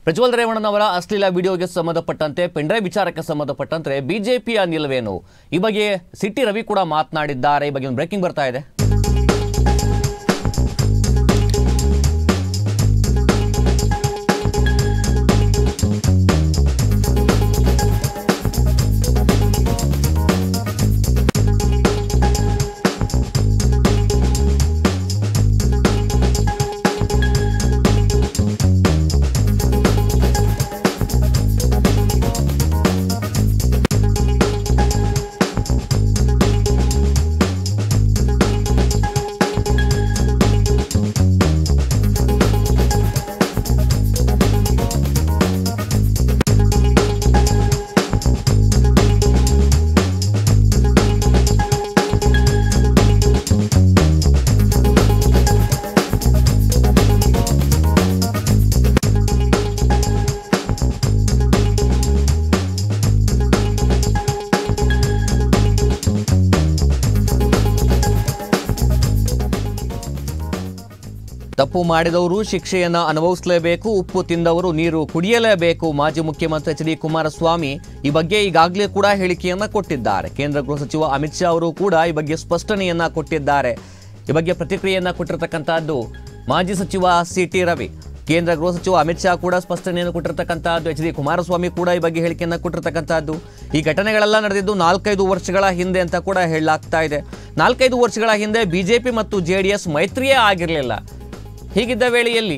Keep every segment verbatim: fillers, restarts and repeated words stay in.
ಪ್ರಜ್ವಲ್ ರೇವಣ್ಣನವರ ಅಶ್ಲೀಲ ವಿಡಿಯೋಗೆ ಸಂಬಂಧಪಟ್ಟಂತೆ ಪೆಂಡ್ರೈವ್ ವಿಚಾರಕ್ಕೆ ಸಂಬಂಧಪಟ್ಟಂತೆ ಬಿಜೆಪಿಯ ನಿಲುವೇನು ಈ ಬಗ್ಗೆ ಸಿಟಿ ರವಿ ಕೂಡ ಮಾತನಾಡಿದ್ದಾರೆ. ಈ ಬಗ್ಗೆ ಒಂದು ಬ್ರೇಕಿಂಗ್ ಬರ್ತಾ ಇದೆ. ತಪ್ಪು ಮಾಡಿದವರು ಶಿಕ್ಷೆಯನ್ನು ಅನುಭವಿಸಲೇಬೇಕು, ಉಪ್ಪು ತಿಂದವರು ನೀರು ಕುಡಿಯಲೇಬೇಕು. ಮಾಜಿ ಮುಖ್ಯಮಂತ್ರಿ ಎಚ್ ಡಿ ಕುಮಾರಸ್ವಾಮಿ ಈ ಬಗ್ಗೆ ಈಗಾಗಲೇ ಕೂಡ ಹೇಳಿಕೆಯನ್ನ ಕೊಟ್ಟಿದ್ದಾರೆ. ಕೇಂದ್ರ ಗೃಹ ಸಚಿವ ಅಮಿತ್ ಶಾ ಅವರು ಕೂಡ ಈ ಬಗ್ಗೆ ಸ್ಪಷ್ಟನೆಯನ್ನ ಕೊಟ್ಟಿದ್ದಾರೆ. ಈ ಬಗ್ಗೆ ಪ್ರತಿಕ್ರಿಯೆಯನ್ನ ಕೊಟ್ಟಿರತಕ್ಕಂತಹದ್ದು ಮಾಜಿ ಸಚಿವ ಸಿ ಟಿ ರವಿ. ಕೇಂದ್ರ ಗೃಹ ಸಚಿವ ಅಮಿತ್ ಶಾ ಕೂಡ ಸ್ಪಷ್ಟನೆಯನ್ನು ಕೊಟ್ಟಿರತಕ್ಕಂತಹದ್ದು. ಎಚ್ ಡಿ ಕುಮಾರಸ್ವಾಮಿ ಕೂಡ ಈ ಬಗ್ಗೆ ಹೇಳಿಕೆಯನ್ನ ಕೊಟ್ಟಿರತಕ್ಕಂತಹದ್ದು. ಈ ಘಟನೆಗಳೆಲ್ಲ ನಡೆದಿದ್ದು ನಾಲ್ಕೈದು ವರ್ಷಗಳ ಹಿಂದೆ ಅಂತ ಕೂಡ ಹೇಳಲಾಗ್ತಾ ಇದೆ. ನಾಲ್ಕೈದು ವರ್ಷಗಳ ಹಿಂದೆ ಬಿಜೆಪಿ ಮತ್ತು ಜೆ ಡಿ ಎಸ್ ಮೈತ್ರಿಯೇ ಆಗಿರಲಿಲ್ಲ. ಹೀಗಿದ್ದ ವೇಳೆಯಲ್ಲಿ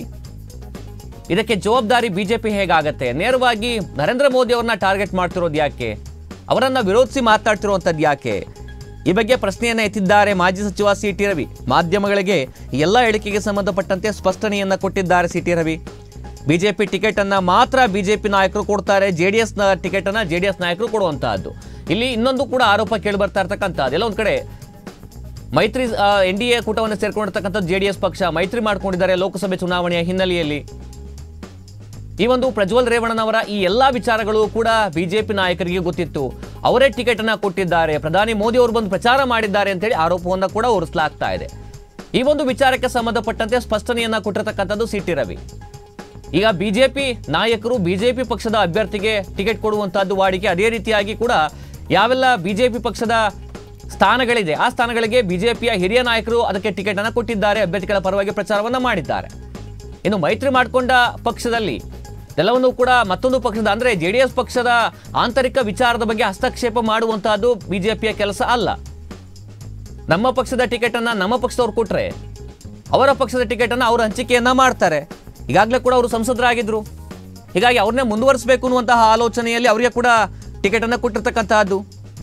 ಇದಕ್ಕೆ ಜವಾಬ್ದಾರಿ ಬಿಜೆಪಿ ಹೇಗಾಗತ್ತೆ? ನೇರವಾಗಿ ನರೇಂದ್ರ ಮೋದಿ ಅವ್ರನ್ನ ಟಾರ್ಗೆಟ್ ಮಾಡ್ತಿರೋದು ಯಾಕೆ? ಅವರನ್ನ ವಿರೋಧಿಸಿ ಮಾತಾಡ್ತಿರುವಂಥದ್ದು ಯಾಕೆ? ಈ ಬಗ್ಗೆ ಪ್ರಶ್ನೆಯನ್ನು ಎತ್ತಿದ್ದಾರೆ ಮಾಜಿ ಸಚಿವ ಸಿ ಟಿ ರವಿ. ಮಾಧ್ಯಮಗಳಿಗೆ ಎಲ್ಲ ಹೇಳಿಕೆಗೆ ಸಂಬಂಧಪಟ್ಟಂತೆ ಸ್ಪಷ್ಟನೆಯನ್ನ ಕೊಟ್ಟಿದ್ದಾರೆ C T Ravi. BJP ticket ಅನ್ನ ಮಾತ್ರ ಬಿಜೆಪಿ ನಾಯಕರು ಕೊಡ್ತಾರೆ, ಜೆ ಡಿ ಎಸ್ ಟಿಕೆಟ್ ಅನ್ನ ಜೆ ಡಿ ಎಸ್ ನಾಯಕರು ಕೊಡುವಂತಹದ್ದು. ಇಲ್ಲಿ ಇನ್ನೊಂದು ಕೂಡ ಆರೋಪ ಕೇಳಿ ಬರ್ತಾ ಇರ್ತಕ್ಕಂಥದ್ದು, ಎಲ್ಲ ಒಂದ್ ಕಡೆ ಮೈತ್ರಿ ಎನ್ ಡಿ ಎ ಕೂಟವನ್ನು ಸೇರ್ಕೊಂಡಿರ್ತಕ್ಕಂಥದ್ದು ಜೆ ಡಿ ಎಸ್ ಪಕ್ಷ ಮೈತ್ರಿ ಮಾಡ್ಕೊಂಡಿದ್ದಾರೆ ಲೋಕಸಭೆ ಚುನಾವಣೆಯ ಹಿನ್ನೆಲೆಯಲ್ಲಿ. ಈ ಒಂದು ಪ್ರಜ್ವಲ್ ರೇವಣ್ಣನವರ ಈ ಎಲ್ಲಾ ವಿಚಾರಗಳು ಕೂಡ ಬಿಜೆಪಿ ನಾಯಕರಿಗೆ ಗೊತ್ತಿತ್ತು. ಅವರೇ ಟಿಕೆಟ್ ಅನ್ನ ಕೊಟ್ಟಿದ್ದಾರೆ, ಪ್ರಧಾನಿ ಮೋದಿ ಅವರು ಬಂದು ಪ್ರಚಾರ ಮಾಡಿದ್ದಾರೆ ಅಂತೇಳಿ ಆರೋಪವನ್ನ ಕೂಡ ಹೊರಿಸಲಾಗ್ತಾ ಇದೆ. ಈ ಒಂದು ವಿಚಾರಕ್ಕೆ ಸಂಬಂಧಪಟ್ಟಂತೆ ಸ್ಪಷ್ಟನೆಯನ್ನ ಕೊಟ್ಟಿರತಕ್ಕಂಥದ್ದು ಸಿ ಟಿ ರವಿ. ಈಗ ಬಿಜೆಪಿ ನಾಯಕರು ಬಿಜೆಪಿ ಪಕ್ಷದ ಅಭ್ಯರ್ಥಿಗೆ ಟಿಕೆಟ್ ಕೊಡುವಂತಹದ್ದು ವಾಡಿಕೆ. ಅದೇ ರೀತಿಯಾಗಿ ಕೂಡ ಯಾವೆಲ್ಲ ಬಿಜೆಪಿ ಪಕ್ಷದ ಸ್ಥಾನಗಳಿದೆ ಆ ಸ್ಥಾನಗಳಿಗೆ ಬಿಜೆಪಿಯ ಹಿರಿಯ ನಾಯಕರು ಅದಕ್ಕೆ ಟಿಕೆಟ್ ಅನ್ನು ಕೊಟ್ಟಿದ್ದಾರೆ, ಅಭ್ಯರ್ಥಿಗಳ ಪರವಾಗಿ ಪ್ರಚಾರವನ್ನ ಮಾಡಿದ್ದಾರೆ. ಇನ್ನು ಮೈತ್ರಿ ಮಾಡಿಕೊಂಡ ಪಕ್ಷದಲ್ಲಿ ಎಲ್ಲವನ್ನೂ ಕೂಡ ಮತ್ತೊಂದು ಪಕ್ಷದ ಅಂದ್ರೆ ಜೆ ಡಿ ಎಸ್ ಪಕ್ಷದ ಆಂತರಿಕ ವಿಚಾರದ ಬಗ್ಗೆ ಹಸ್ತಕ್ಷೇಪ ಮಾಡುವಂತಹದ್ದು ಬಿಜೆಪಿಯ ಕೆಲಸ ಅಲ್ಲ. ನಮ್ಮ ಪಕ್ಷದ ಟಿಕೆಟ್ ಅನ್ನ ನಮ್ಮ ಪಕ್ಷದವ್ರು ಕೊಟ್ರೆ ಅವರ ಪಕ್ಷದ ಟಿಕೆಟ್ ಅನ್ನ ಅವರು ಹಂಚಿಕೆಯನ್ನ ಮಾಡ್ತಾರೆ. ಈಗಾಗಲೇ ಕೂಡ ಅವರು ಸಂಸದರಾಗಿದ್ರು, ಹೀಗಾಗಿ ಅವ್ರನ್ನೇ ಮುಂದುವರಿಸಬೇಕು ಅನ್ನುವಂತಹ ಆಲೋಚನೆಯಲ್ಲಿ ಅವರಿಗೆ ಕೂಡ ಟಿಕೆಟ್ ಅನ್ನ ಕೊಟ್ಟಿರ್ತಕ್ಕಂತಹದ್ದು.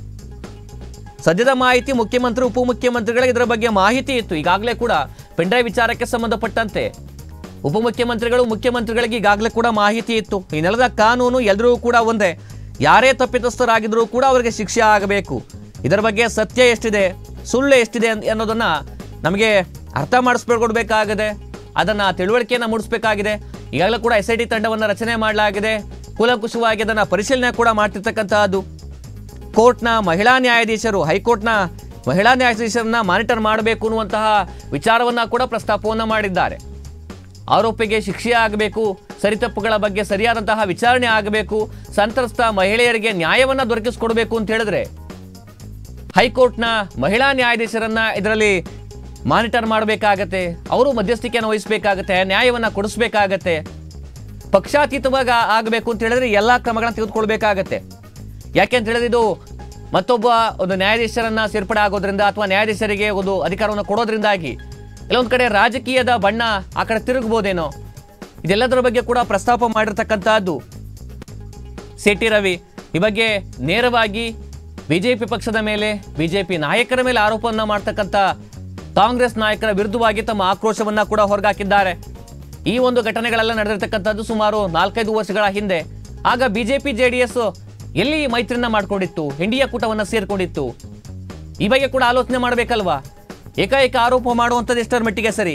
ಸದ್ಯದ ಮಾಹಿತಿ ಮುಖ್ಯಮಂತ್ರಿ ಉಪಮುಖ್ಯಮಂತ್ರಿಗಳಿಗೆ ಇದರ ಬಗ್ಗೆ ಮಾಹಿತಿ ಇತ್ತು. ಈಗಾಗಲೇ ಕೂಡ ಪೆಂಡ್ರೈವ್ ವಿಚಾರಕ್ಕೆ ಸಂಬಂಧಪಟ್ಟಂತೆ ಉಪಮುಖ್ಯಮಂತ್ರಿಗಳು ಮುಖ್ಯಮಂತ್ರಿಗಳಿಗೆ ಈಗಾಗಲೇ ಕೂಡ ಮಾಹಿತಿ ಇತ್ತು. ಈ ನೆಲದ ಕಾನೂನು ಎಲ್ಲರೂ ಕೂಡ ಒಂದೇ, ಯಾರೇ ತಪ್ಪಿತಸ್ಥರಾಗಿದ್ರೂ ಕೂಡ ಅವರಿಗೆ ಶಿಕ್ಷೆ ಆಗಬೇಕು. ಇದರ ಬಗ್ಗೆ ಸತ್ಯ ಎಷ್ಟಿದೆ ಸುಳ್ಳು ಎಷ್ಟಿದೆ ಅನ್ನೋದನ್ನ ನಮಗೆ ಅರ್ಥ ಮಾಡಿಸ್ಕೊಡ್ಬೇಕಾಗಿದೆ, ಅದನ್ನ ತಿಳುವಳಿಕೆಯನ್ನು ಮೂಡಿಸಬೇಕಾಗಿದೆ. ಈಗಾಗಲೇ ಕೂಡ ಎಸ್ ಐ ಟಿ ತಂಡವನ್ನು ರಚನೆ ಮಾಡಲಾಗಿದೆ, ಕೂಲಂಕುಷವಾಗಿ ಅದನ್ನ ಪರಿಶೀಲನೆ ಕೂಡ ಮಾಡ್ತಿರ್ತಕ್ಕಂತಹದ್ದು. ಕೋರ್ಟ್ನ ಮಹಿಳಾ ನ್ಯಾಯಾಧೀಶರು ಹೈಕೋರ್ಟ್ನ ಮಹಿಳಾ ನ್ಯಾಯಾಧೀಶರನ್ನ ಮಾನಿಟರ್ ಮಾಡಬೇಕು ಅನ್ನುವಂತಹ ವಿಚಾರವನ್ನ ಕೂಡ ಪ್ರಸ್ತಾಪವನ್ನ ಮಾಡಿದ್ದಾರೆ. ಆರೋಪಿಗೆ ಶಿಕ್ಷೆ ಆಗಬೇಕು, ಸರಿತಪ್ಪುಗಳ ಬಗ್ಗೆ ಸರಿಯಾದಂತಹ ವಿಚಾರಣೆ ಆಗಬೇಕು, ಸಂತ್ರಸ್ತ ಮಹಿಳೆಯರಿಗೆ ನ್ಯಾಯವನ್ನ ದೊರಕಿಸಿಕೊಡಬೇಕು ಅಂತ ಹೇಳಿದ್ರೆ ಹೈಕೋರ್ಟ್ನ ಮಹಿಳಾ ನ್ಯಾಯಾಧೀಶರನ್ನ ಇದರಲ್ಲಿ ಮಾನಿಟರ್ ಮಾಡಬೇಕಾಗತ್ತೆ, ಅವರು ಮಧ್ಯಸ್ಥಿಕೆಯನ್ನು ವಹಿಸಬೇಕಾಗತ್ತೆ, ನ್ಯಾಯವನ್ನ ಕೊಡಿಸ್ಬೇಕಾಗತ್ತೆ. ಪಕ್ಷಾತೀತವಾಗಿ ಆಗಬೇಕು ಅಂತ ಹೇಳಿದ್ರೆ ಎಲ್ಲ ಕ್ರಮಗಳನ್ನ ತೆಗೆದುಕೊಳ್ಬೇಕಾಗತ್ತೆ. ಯಾಕೆ ಅಂತ ಹೇಳಿದ್ರೆ ಇದು ಮತ್ತೊಬ್ಬ ಒಂದು ನ್ಯಾಯಾಧೀಶರನ್ನ ಸೇರ್ಪಡೆ ಆಗೋದ್ರಿಂದ ಅಥವಾ ನ್ಯಾಯಾಧೀಶರಿಗೆ ಒಂದು ಅಧಿಕಾರವನ್ನು ಕೊಡೋದ್ರಿಂದಾಗಿ ಎಲ್ಲೊಂದು ಕಡೆ ರಾಜಕೀಯದ ಬಣ್ಣ ಆ ಕಡೆ ತಿರುಗಬಹುದೇನೋ, ಇದೆಲ್ಲದರ ಬಗ್ಗೆ ಕೂಡ ಪ್ರಸ್ತಾಪ ಮಾಡಿರ್ತಕ್ಕಂತಹದ್ದು ಸಿ ಟಿ ರವಿ. ಈ ಬಗ್ಗೆ ನೇರವಾಗಿ ಬಿಜೆಪಿ ಪಕ್ಷದ ಮೇಲೆ ಬಿಜೆಪಿ ನಾಯಕರ ಮೇಲೆ ಆರೋಪವನ್ನ ಮಾಡ್ತಕ್ಕಂಥ ಕಾಂಗ್ರೆಸ್ ನಾಯಕರ ವಿರುದ್ಧವಾಗಿ ತಮ್ಮ ಆಕ್ರೋಶವನ್ನ ಕೂಡ ಹೊರಗಾಕಿದ್ದಾರೆ. ಈ ಒಂದು ಘಟನೆಗಳೆಲ್ಲ ನಡೆದಿರ್ತಕ್ಕಂಥದ್ದು ಸುಮಾರು ನಾಲ್ಕೈದು ವರ್ಷಗಳ ಹಿಂದೆ. ಆಗ ಬಿಜೆಪಿ ಜೆ ಡಿ ಎಸ್ ಎಲ್ಲಿ ಮೈತ್ರಿಯನ್ನ ಮಾಡ್ಕೊಂಡಿತ್ತು, ಎನ್ ಡಿ ಎ ಕೂಟವನ್ನ ಸೇರ್ಕೊಂಡಿತ್ತು. ಈ ಬಗ್ಗೆ ಕೂಡ ಆಲೋಚನೆ ಮಾಡಬೇಕಲ್ವಾ? ಏಕಾಏಕ ಆರೋಪ ಮಾಡುವಂಥದ್ದು ಎಷ್ಟರ ಮಟ್ಟಿಗೆ ಸರಿ?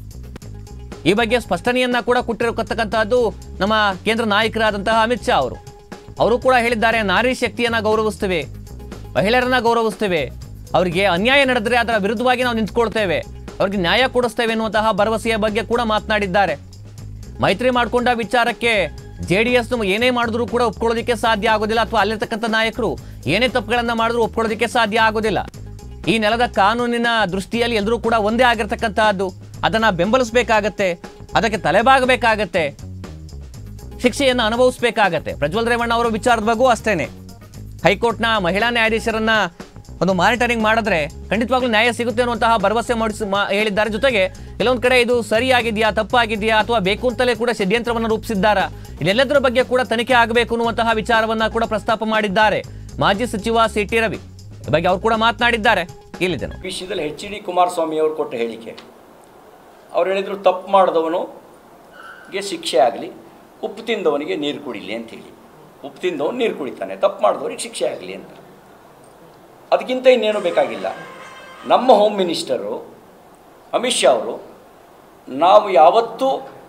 ಈ ಬಗ್ಗೆ ಸ್ಪಷ್ಟನೆಯನ್ನ ಕೂಡ ಕೊಟ್ಟಿರತಕ್ಕಂತಹದ್ದು ನಮ್ಮ ಕೇಂದ್ರ ನಾಯಕರಾದಂತಹ ಅಮಿತ್ ಶಾ ಅವರು. ಅವರು ಕೂಡ ಹೇಳಿದ್ದಾರೆ, ನಾರಿ ಶಕ್ತಿಯನ್ನ ಗೌರವಿಸ್ತೇವೆ, ಮಹಿಳೆಯರನ್ನ ಗೌರವಿಸ್ತೇವೆ, ಅವರಿಗೆ ಅನ್ಯಾಯ ನಡೆದರೆ ಅದರ ವಿರುದ್ಧವಾಗಿ ನಾವು ನಿಂತ್ಕೊಳ್ತೇವೆ, ಅವರಿಗೆ ನ್ಯಾಯ ಕೊಡಿಸ್ತೇವೆ ಎನ್ನುವಂತಹ ಭರವಸೆಯ ಬಗ್ಗೆ ಕೂಡ ಮಾತನಾಡಿದ್ದಾರೆ. ಮೈತ್ರಿ ಮಾಡಿಕೊಂಡ ವಿಚಾರಕ್ಕೆ ಜೆ ಡಿ ಎಸ್ ಏನೇ ಮಾಡಿದ್ರು ಕೂಡ ಒಪ್ಕೊಳ್ಳೋದಕ್ಕೆ ಸಾಧ್ಯ ಆಗೋದಿಲ್ಲ, ಅಥವಾ ಅಲ್ಲಿರ್ತಕ್ಕಂಥ ನಾಯಕರು ಏನೇ ತಪ್ಪುಗಳನ್ನ ಮಾಡಿದ್ರು ಒಪ್ಕೊಳ್ಳೋದಕ್ಕೆ ಸಾಧ್ಯ ಆಗೋದಿಲ್ಲ. ಈ ನೆಲದ ಕಾನೂನಿನ ದೃಷ್ಟಿಯಲ್ಲಿ ಎಲ್ಲರೂ ಕೂಡ ಒಂದೇ ಆಗಿರ್ತಕ್ಕಂಥದ್ದು, ಅದನ್ನ ಬೆಂಬಲಿಸಬೇಕಾಗತ್ತೆ, ಅದಕ್ಕೆ ತಲೆಬಾಗಬೇಕಾಗತ್ತೆ, ಶಿಕ್ಷೆಯನ್ನು ಅನುಭವಿಸಬೇಕಾಗತ್ತೆ. ಪ್ರಜ್ವಲ್ ರೇವಣ್ಣ ಅವರ ವಿಚಾರದ ಬಗ್ಗೂ ಅಷ್ಟೇನೆ. ಹೈಕೋರ್ಟ್ನ ಮಹಿಳಾ ನ್ಯಾಯಾಧೀಶರನ್ನ ಒಂದು ಮಾನಿಟರಿಂಗ್ ಮಾಡಿದ್ರೆ ಖಂಡಿತವಾಗ್ಲೂ ನ್ಯಾಯ ಸಿಗುತ್ತೆ ಅನ್ನುವಂತಹ ಭರವಸೆ ಮಾಡಿಸಿ ಹೇಳಿದ್ದಾರೆ. ಜೊತೆಗೆ ಕೆಲವೊಂದು ಕಡೆ ಇದು ಸರಿಯಾಗಿದೆಯಾ ತಪ್ಪಾಗಿದೆಯಾ ಅಥವಾ ಬೇಕು ಅಂತಲೇ ಕೂಡ ಷಡ್ಯಂತ್ರವನ್ನು ರೂಪಿಸಿದ್ದಾರಾ, ಇದೆಲ್ಲದರ ಬಗ್ಗೆ ಕೂಡ ತನಿಖೆ ಆಗಬೇಕು ಅನ್ನುವಂತಹ ವಿಚಾರವನ್ನ ಕೂಡ ಪ್ರಸ್ತಾಪ ಮಾಡಿದ್ದಾರೆ ಮಾಜಿ ಸಚಿವ ಸಿ ಟಿ ರವಿ. ಈ ಬಗ್ಗೆ ಅವರು ಕೂಡ ಮಾತನಾಡಿದ್ದಾರೆ. ಇಲ್ಲಿದ್ದೇನೆ ವಿಷಯದಲ್ಲಿ ಎಚ್ ಡಿ ಕುಮಾರಸ್ವಾಮಿ ಅವರು ಕೊಟ್ಟ ಹೇಳಿಕೆ, ಅವ್ರು ಹೇಳಿದ್ರು ತಪ್ಪು ಮಾಡಿದವನಿಗೆ ಶಿಕ್ಷೆ ಆಗಲಿ, ಉಪ್ಪು ತಿಂದವನಿಗೆ ನೀರು ಕುಡಿಲಿ ಅಂತೇಳಿ. ಉಪ್ಪು ತಿಂದವನು ನೀರು ಕುಡಿತಾನೆ, ತಪ್ಪು ಮಾಡಿದವನಿಗೆ ಶಿಕ್ಷೆ ಆಗಲಿ ಅಂತ. ಅದಕ್ಕಿಂತ ಇನ್ನೇನು ಬೇಕಾಗಿಲ್ಲ. ನಮ್ಮ ಹೋಮ್ ಮಿನಿಸ್ಟರು ಅಮಿತ್ ಶಾ ಅವರು ನಾವು ಯಾವತ್ತೂ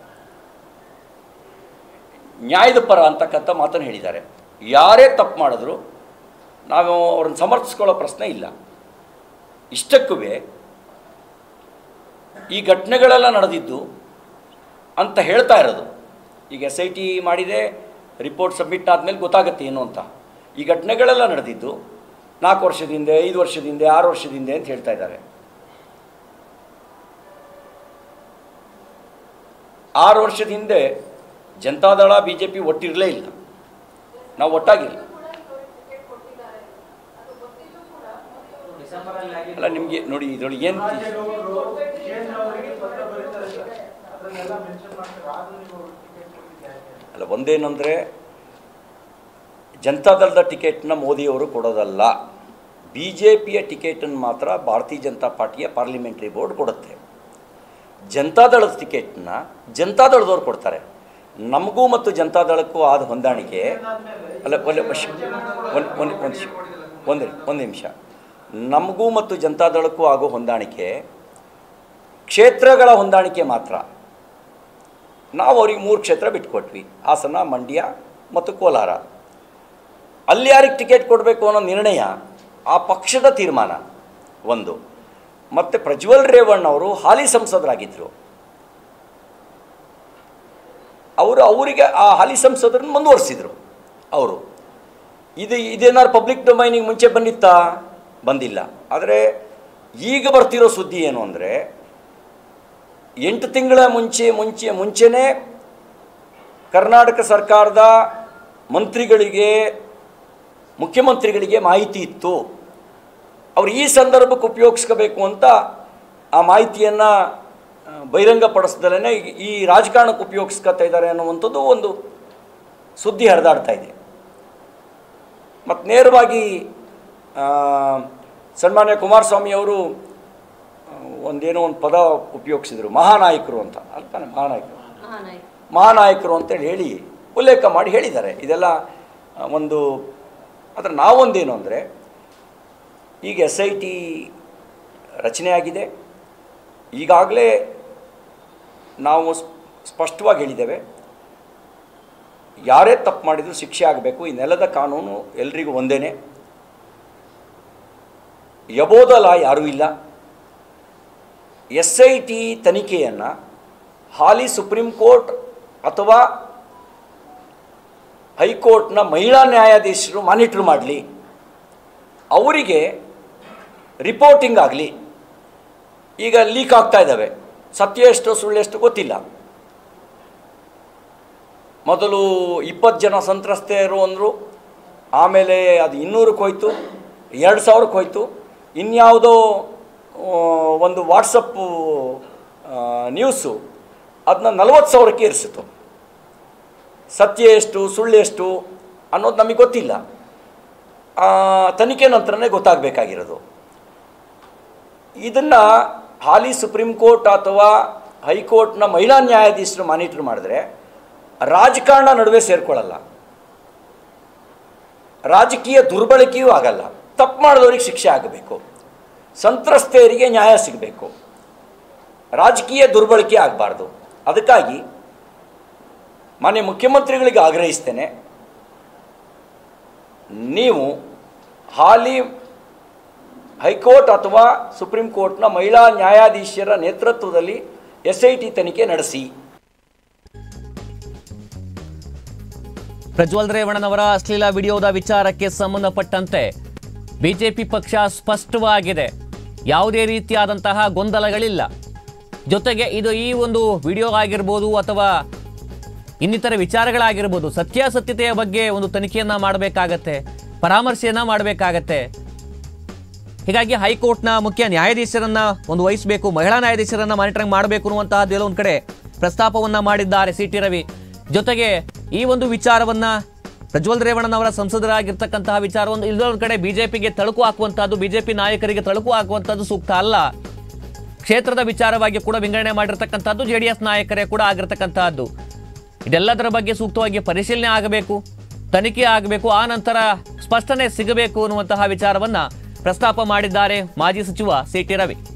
ನ್ಯಾಯದ ಪರ ಅಂತಕ್ಕಂಥ ಮಾತನ್ನು ಹೇಳಿದ್ದಾರೆ. ಯಾರೇ ತಪ್ಪು ಮಾಡಿದ್ರು ನಾವು ಅವ್ರನ್ನ ಸಮರ್ಥಿಸ್ಕೊಳ್ಳೋ ಪ್ರಶ್ನೆ ಇಲ್ಲ. ಇಷ್ಟಕ್ಕೂ ಈ ಘಟನೆಗಳೆಲ್ಲ ನಡೆದಿದ್ದು ಅಂತ ಹೇಳ್ತಾ ಇರೋದು. ಈಗ ಎಸ್ ಐ ಟಿ ಮಾಡಿದೆ, ರಿಪೋರ್ಟ್ ಸಬ್ಮಿಟ್ ಆದಮೇಲೆ ಗೊತ್ತಾಗುತ್ತೆ ಏನು ಅಂತ. ಈ ಘಟನೆಗಳೆಲ್ಲ ನಡೆದಿದ್ದು ನಾಲ್ಕು ವರ್ಷದಿಂದ, ಐದು ವರ್ಷದಿಂದ, ಆರು ವರ್ಷದಿಂದ ಅಂತ ಹೇಳ್ತಾ ಇದ್ದಾರೆ. ಆರು ವರ್ಷದ ಹಿಂದೆ ಜನತಾದಳ ಬಿ ಜೆ ಪಿ ಒಟ್ಟಿರಲೇ ಇಲ್ಲ, ನಾವು ಒಟ್ಟಾಗಿಲ್ಲ. ಅಲ್ಲ ನಿಮಗೆ ನೋಡಿ ಇದರೊಳಗೆ ಏನು ಅಲ್ಲ, ಒಂದೇನೆಂದರೆ ಜನತಾದಳದ ಟಿಕೆಟ್ನ ಮೋದಿಯವರು ಕೊಡೋದಲ್ಲ, ಬಿ ಜೆ ಪಿಯ ಟಿಕೆಟನ್ನು ಮಾತ್ರ ಭಾರತೀಯ ಜನತಾ ಪಾರ್ಟಿಯ ಪಾರ್ಲಿಮೆಂಟ್ರಿ ಬೋರ್ಡ್ ಕೊಡುತ್ತೆ. ಜನತಾದಳದ ಟಿಕೆಟ್ನ ಜನತಾದಳದವ್ರು ಕೊಡ್ತಾರೆ. ನಮಗೂ ಮತ್ತು ಜನತಾದಳಕ್ಕೂ ಆದ ಹೊಂದಾಣಿಕೆ ಅಲ್ಲ, ಒಂದು ಒಂದು ಒಂದು ಒಂದು ನಿಮಿಷ ನಮಗೂ ಮತ್ತು ಜನತಾದಳಕ್ಕೂ ಆಗೋ ಹೊಂದಾಣಿಕೆ ಕ್ಷೇತ್ರಗಳ ಹೊಂದಾಣಿಕೆ ಮಾತ್ರ. ನಾವು ಅವ್ರಿಗೆ ಮೂರು ಕ್ಷೇತ್ರ ಬಿಟ್ಕೊಟ್ವಿ, ಹಾಸನ, ಮಂಡ್ಯ ಮತ್ತು ಕೋಲಾರ. ಅಲ್ಲಿ ಯಾರಿಗೆ ಟಿಕೆಟ್ ಕೊಡಬೇಕು ಅನ್ನೋ ನಿರ್ಣಯ ಆ ಪಕ್ಷದ ತೀರ್ಮಾನ ಒಂದು. ಮತ್ತು ಪ್ರಜ್ವಲ್ ರೇವಣ್ಣ ಅವರು ಹಾಲಿ ಸಂಸದರಾಗಿದ್ದರು, ಅವರು ಅವರಿಗೆ ಆ ಹಾಲಿ ಸಂಸದರನ್ನು ಮುಂದುವರಿಸಿದರು ಅವರು. ಇದು ಇದೇನಾದ್ರು ಪಬ್ಲಿಕ್ ಡೊಮೈನಿಗೆ ಮುಂಚೆ ಬಂದಿತ್ತಾ? ಬಂದಿಲ್ಲ. ಆದರೆ ಈಗ ಬರ್ತಿರೋ ಸುದ್ದಿ ಏನು ಅಂದರೆ, ಎಂಟು ತಿಂಗಳ ಮುಂಚೆ ಮುಂಚೆ ಮುಂಚೆನೇ ಕರ್ನಾಟಕ ಸರ್ಕಾರದ ಮಂತ್ರಿಗಳಿಗೆ, ಮುಖ್ಯಮಂತ್ರಿಗಳಿಗೆ ಮಾಹಿತಿ ಇತ್ತು. ಅವರು ಈ ಸಂದರ್ಭಕ್ಕೆ ಉಪಯೋಗಿಸ್ಕೋಬೇಕು ಅಂತ ಆ ಮಾಹಿತಿಯನ್ನು ಬಹಿರಂಗಪಡಿಸ್ದಲೇ ಈ ರಾಜಕಾರಣಕ್ಕೆ ಉಪಯೋಗಿಸ್ಕೊತಾ ಇದ್ದಾರೆ ಅನ್ನುವಂಥದ್ದು ಒಂದು ಸುದ್ದಿ ಹರಿದಾಡ್ತಾ ಇದೆ. ಮತ್ತು ನೇರವಾಗಿ ಸನ್ಮಾನ್ಯ ಕುಮಾರಸ್ವಾಮಿ ಅವರು ಒಂದೇನೋ ಒಂದು ಪದ ಉಪಯೋಗಿಸಿದರು, ಮಹಾನಾಯಕರು ಅಂತ. ಅಲ್ತಾನೆ ಮಹಾನಾಯಕರು ಮಹಾನಾಯಕರು ಅಂತೇಳಿ ಹೇಳಿ ಉಲ್ಲೇಖ ಮಾಡಿ ಹೇಳಿದ್ದಾರೆ. ಇದೆಲ್ಲ ಒಂದು. ಆದರೆ ನಾವೊಂದೇನು ಅಂದರೆ, ಈಗ ಎಸ್ ಐ ಟಿ ರಚನೆ ಆಗಿದೆ. ಈಗಾಗಲೇ ನಾವು ಸ್ಪಷ್ಟವಾಗಿ ಹೇಳಿದ್ದೇವೆ, ಯಾರೇ ತಪ್ಪು ಮಾಡಿದರೂ ಶಿಕ್ಷೆ ಆಗಬೇಕು. ಈ ನೆಲದ ಕಾನೂನು ಎಲ್ರಿಗೂ ಒಂದೇ, ಯಬೋಧ ಲಾ ಯಾರೂ ಇಲ್ಲ. ಎಸ್ ಐ ಟಿ ತನಿಖೆಯನ್ನು ಹಾಲಿ ಸುಪ್ರೀಂ ಕೋರ್ಟ್ ಅಥವಾ ಹೈಕೋರ್ಟ್ನ ಮಹಿಳಾ ನ್ಯಾಯಾಧೀಶರು ಮಾನಿಟ್ರ್ ಮಾಡಲಿ, ಅವರಿಗೆ ರಿಪೋರ್ಟಿಂಗ್ ಆಗಲಿ. ಈಗ ಲೀಕ್ ಆಗ್ತಾ ಇದ್ದಾವೆ, ಸತ್ಯ ಎಷ್ಟು ಸುಳ್ಳೆಷ್ಟು ಗೊತ್ತಿಲ್ಲ. ಮೊದಲು ಇಪ್ಪತ್ತು ಜನ ಸಂತ್ರಸ್ತೆಯರು ಅಂದರು, ಆಮೇಲೆ ಅದು ಇನ್ನೂರಕ್ಕೆ ಹೋಯ್ತು, ಎರಡು ಸಾವಿರಕ್ಕೆ ಹೋಯ್ತು, ಇನ್ಯಾವುದೋ ಒಂದು ವಾಟ್ಸಪ್ಪು ನ್ಯೂಸು ಅದನ್ನ ನಲವತ್ತು ಸಾವಿರಕ್ಕೆ ಏರಿಸಿತು. ಸತ್ಯ ಎಷ್ಟು ಸುಳ್ಳು ಎಷ್ಟು ಅನ್ನೋದು ನಮಗೆ ಗೊತ್ತಿಲ್ಲ, ತನಿಖೆ ನಂತರನೇ ಗೊತ್ತಾಗಬೇಕಾಗಿರೋದು. ಇದನ್ನು ಹಾಲಿ ಸುಪ್ರೀಂ ಕೋರ್ಟ್ ಅಥವಾ ಹೈಕೋರ್ಟ್ನ ಮಹಿಳಾ ನ್ಯಾಯಾಧೀಶರು ಮಾನಿಟ್ರ್ ಮಾಡಿದ್ರೆ ರಾಜಕಾರಣ ನಡುವೆ ಸೇರಿಕೊಳ್ಳಲ್ಲ, ರಾಜಕೀಯ ದುರ್ಬಳಕೆಯೂ ಆಗಲ್ಲ. ತಪ್ಪು ಮಾಡಿದವರಿಗೆ ಶಿಕ್ಷೆ ಆಗಬೇಕು, ಸಂತ್ರಸ್ತೆಯರಿಗೆ ನ್ಯಾಯ ಸಿಗಬೇಕು, ರಾಜಕೀಯ ದುರ್ಬಳಕೆ ಆಗಬಾರ್ದು. ಅದಕ್ಕಾಗಿ ಮಾನ್ಯ ಮುಖ್ಯಮಂತ್ರಿಗಳಿಗೆ ಆಗ್ರಹಿಸ್ತೇನೆ, ನೀವು ಹಾಲಿ ಹೈಕೋರ್ಟ್ ಅಥವಾ ಸುಪ್ರೀಂ ಕೋರ್ಟ್ನ ಮಹಿಳಾ ನ್ಯಾಯಾಧೀಶರ ನೇತೃತ್ವದಲ್ಲಿ ಎಸ್ ಐ ಟಿ ತನಿಖೆ ನಡೆಸಿ. ಪ್ರಜ್ವಲ್ ರೇವಣ್ಣನವರ ಅಶ್ಲೀಲ ವಿಡಿಯೋದ ವಿಚಾರಕ್ಕೆ ಸಂಬಂಧಪಟ್ಟಂತೆ ಬಿಜೆಪಿ ಪಕ್ಷ ಸ್ಪಷ್ಟವಾಗಿದೆ, ಯಾವುದೇ ರೀತಿಯಾದಂತಹ ಗೊಂದಲಗಳಿಲ್ಲ. ಜೊತೆಗೆ ಇದು ಈ ಒಂದು ವಿಡಿಯೋ ಆಗಿರ್ಬೋದು ಅಥವಾ ಇನ್ನಿತರ ವಿಚಾರಗಳಾಗಿರ್ಬೋದು, ಸತ್ಯಾಸತ್ಯತೆಯ ಬಗ್ಗೆ ಒಂದು ತನಿಖೆಯನ್ನು ಮಾಡಬೇಕಾಗತ್ತೆ, ಪರಾಮರ್ಶೆಯನ್ನು ಮಾಡಬೇಕಾಗತ್ತೆ. ಹೀಗಾಗಿ ಹೈಕೋರ್ಟ್ನ ಮುಖ್ಯ ನ್ಯಾಯಾಧೀಶರನ್ನ ಒಂದು ವಹಿಸಬೇಕು, ಮಹಿಳಾ ನ್ಯಾಯಾಧೀಶರನ್ನ ಮಾನಿಟರಿಂಗ್ ಮಾಡಬೇಕು ಅನ್ನುವಂತಹದ್ದು ಎಲ್ಲ ಒಂದು ಕಡೆ ಪ್ರಸ್ತಾಪವನ್ನ ಮಾಡಿದ್ದಾರೆ ಸಿ ಟಿ ರವಿ. ಜೊತೆಗೆ ಈ ಒಂದು ವಿಚಾರವನ್ನ ಪ್ರಜ್ವಲ್ ರೇವಣ್ಣನವರ ಸಂಸದರಾಗಿರ್ತಕ್ಕಂತಹ ವಿಚಾರವನ್ನು ಇಲ್ಲೊಂದು ಕಡೆ ಬಿಜೆಪಿಗೆ ತಳುಕು ಹಾಕುವಂತಹದ್ದು, ಬಿಜೆಪಿ ನಾಯಕರಿಗೆ ತಳುಕು ಹಾಕುವಂಥದ್ದು ಸೂಕ್ತ ಅಲ್ಲ. ಕ್ಷೇತ್ರದ ವಿಚಾರವಾಗಿ ಕೂಡ ವಿಂಗಡಣೆ ಮಾಡಿರ್ತಕ್ಕಂಥದ್ದು ಜೆ ಡಿ ಎಸ್ ನಾಯಕರೇ ಕೂಡ ಆಗಿರ್ತಕ್ಕಂತಹದ್ದು. ಇದೆಲ್ಲದರ ಬಗ್ಗೆ ಸೂಕ್ತವಾಗಿ ಪರಿಶೀಲನೆ ಆಗಬೇಕು, ತನಿಖೆ ಆಗಬೇಕು, ಆ ನಂತರ ಸ್ಪಷ್ಟನೆ ಸಿಗಬೇಕು ಅನ್ನುವಂತಹ ವಿಚಾರವನ್ನ ಪ್ರಸ್ತಾಪ ಮಾಡಿದ್ದಾರೆ ಮಾಜಿ ಸಚಿವ ಸಿ ಟಿ ರವಿ.